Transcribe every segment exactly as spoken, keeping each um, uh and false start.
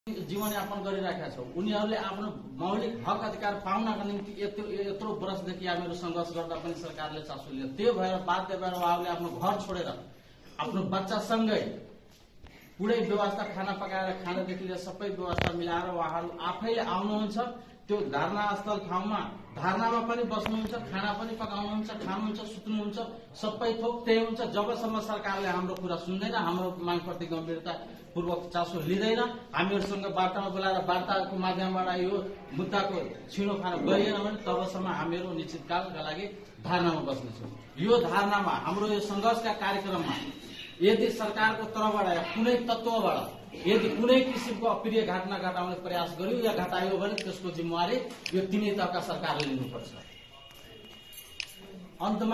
जीवनयापन गरिरहेका छौँ। उनीहरूले आफ्नो मौलिक हक अधिकार पाउनका निम्ति यत्रो यत्रो वर्षदेखि हामीहरू सङ्घर्ष गर्दा पनि सरकारले चासो लियो। त्यो भएर बाध्य भएर उहाँहरूले आफ्नो घर छोडेर आफ्नो बच्चासँगै पुरै व्यवस्था खाना पकाएर खानादेखि लिएर सबै व्यवस्था मिलाएर उहाँहरू आफैले आउनुहुन्छ। त्यो धर्ना स्थल ठाउँमा धर्नामा पनि बस्नुहुन्छ, खाना पनि पकाउनुहुन्छ, खानुहुन्छ, सुत्नुहुन्छ, सबै थोक त्यही हुन्छ जबसम्म सरकारले हाम्रो कुरा सुन्दैन, हाम्रो मागप्रति गम्भीरता पूर्वक चासो लिँदैन, हामीहरूसँग वार्तामा बोलाएर वार्ताको माध्यमबाट यो मुद्दाको छिनोफानो गरिएन भने तबसम्म हामीहरू निश्चितकालका लागि धारणामा बस्नेछौँ। यो धारणामा हाम्रो यो सङ्घर्षका कार्यक्रममा यदि सरकारको तर्फबाट या कुनै तत्त्वबाट यदि कुनै किसिमको अप्रिय घटना घटाउने प्रयास गर्यो या घटायो भने त्यसको जिम्मेवारी यो तिनै तहका सरकारले लिनुपर्छ। अन्तमा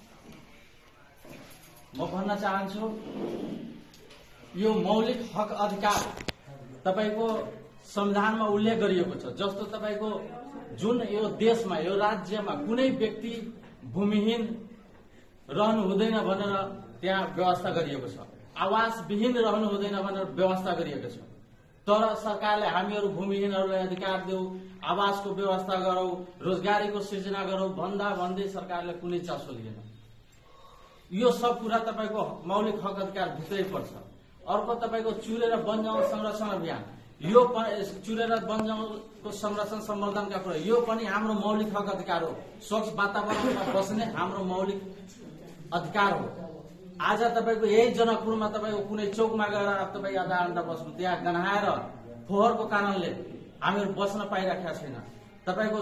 म भन्न चाहन्छु, यो मौलिक हक अधिकार तपाईको संविधानमा उल्लेख गरिएको छ। जस्तो तपाईको जुन यो देशमा यो राज्यमा कुनै व्यक्ति भूमिहीन रहनु हुँदैन भनेर त्यहाँ व्यवस्था गरिएको छ, आवास विहीन रहनु हुँदैन भनेर व्यवस्था गरिएको छ। तर सरकारले हामीहरू भूमिहीनहरूलाई अधिकार देऊ, आवासको व्यवस्था गरौं, रोजगारीको सृजना गरौं भन्दा भन्दै सरकारले कुनै चासो लिएन। यो सब कुरा तपाईको मौलिक हक अधिकार भित्रै पर्छ। अर्को तपाईको चुरेर वन जंगल संरक्षण अभियान, यो चुरेर वन जंगलको संरक्षण सम्वर्धनका कुरा, यो पनि हाम्रो मौलिक हक अधिकार हो। स्वच्छ वातावरणमा बस्ने हाम्रो मौलिक अधिकार हो। आज तपाईको यही जनकपुरमा तपाईको कुनै चौकमा गएर तपाईँ आधा घण्टा बस्नु, त्यहाँ गन्हाएर फोहोरको कारणले हामीहरू बस्न पाइरहेका छैन। तपाईको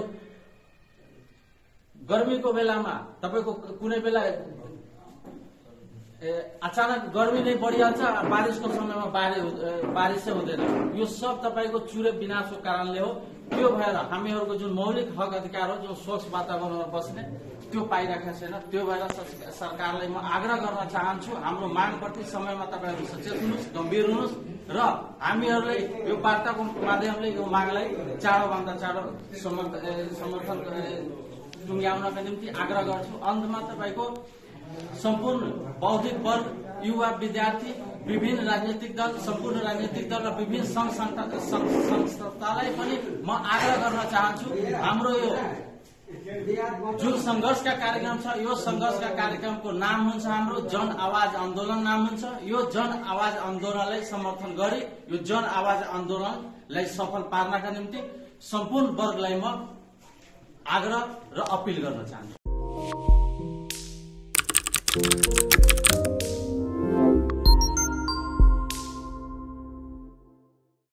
गर्मीको बेलामा तपाईको कुनै बेला अचानक गर्मी नै बढिहाल्छ, बारिशको समयमा बारिसै हुँदैन। यो सब तपाईको चुरे विनाशको कारणले हो। त्यो भएर हामीहरूको जुन मौलिक हक अधिकार हो, जो स्वच्छ वातावरणमा बस्ने, त्यो पाइरहेका छैन। त्यो भएर सरकारलाई म आग्रह गर्न चाहन्छु, हाम्रो मागप्रति समयमा तपाईहरू सचेत हुनुहोस्, गम्भीर हुनुहोस् र हामीहरूले यो वार्ताको माध्यमले यो मागलाई चाँडोभन्दा चाँडो समर्थन टुङ्ग्याउनका निम्ति आग्रह गर्छु। अन्तमा तपाईको सम्पूर्ण बौद्धिक वर्ग, युवा, विद्यार्थी, विभिन्न राजनीतिक दल, सम्पूर्ण राजनीतिक दल र विभिन्न संघ संस्थालाई पनि म आग्रह गर्न चाहन्छु, हाम्रो यो जुन संघर्षका कार्यक्रम छ, यो संघर्षका कार्यक्रमको नाम हुन्छ हाम्रो जन आवाज आन्दोलन नाम हुन्छ। यो जन आवाज आन्दोलनलाई समर्थन गरी यो जन आवाज आन्दोलनलाई सफल पार्नका निम्ति सम्पूर्ण वर्गलाई म आग्रह र अपिल गर्न चाहन्छु।